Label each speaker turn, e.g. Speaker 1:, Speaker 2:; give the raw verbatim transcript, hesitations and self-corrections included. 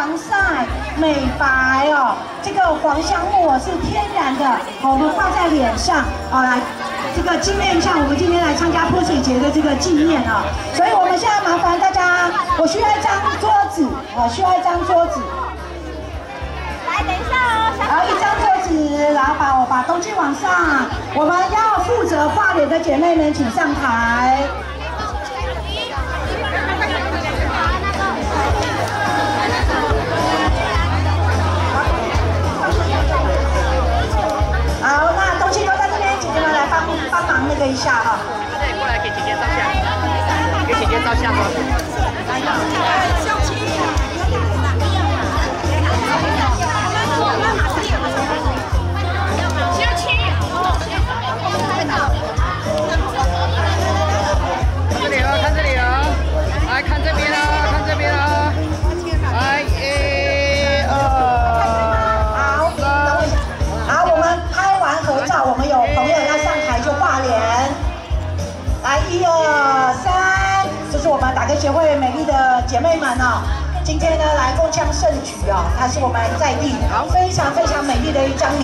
Speaker 1: 防晒、美白哦。这个黄香木哦是天然的，我们画在脸上，好来。 这个纪念一下，我们今天来参加泼水节的这个纪念啊，所以我们现在麻烦大家，我需要一张桌子，啊，需要一张桌子。
Speaker 2: 来，等一下哦，
Speaker 1: 然后一张桌子，然后把我把东西往上，我们要负责画脸的姐妹们请上台。好，那东西都在这边，姐姐们来帮帮忙那个一下哈。
Speaker 3: 这里过来给姐姐照相，给姐姐照相哦。
Speaker 2: 秀琴，秀琴，
Speaker 3: 这里哦，看这里哦，来看这边哦，看这边哦。来，一、二、
Speaker 1: 好，好，我们拍完合照，我们有朋友要上台就画脸。来，一二三，这是我们打歌协会美丽的姐妹们哦。今天呢来共襄盛举哦，它是我们在地非常非常美丽的一张。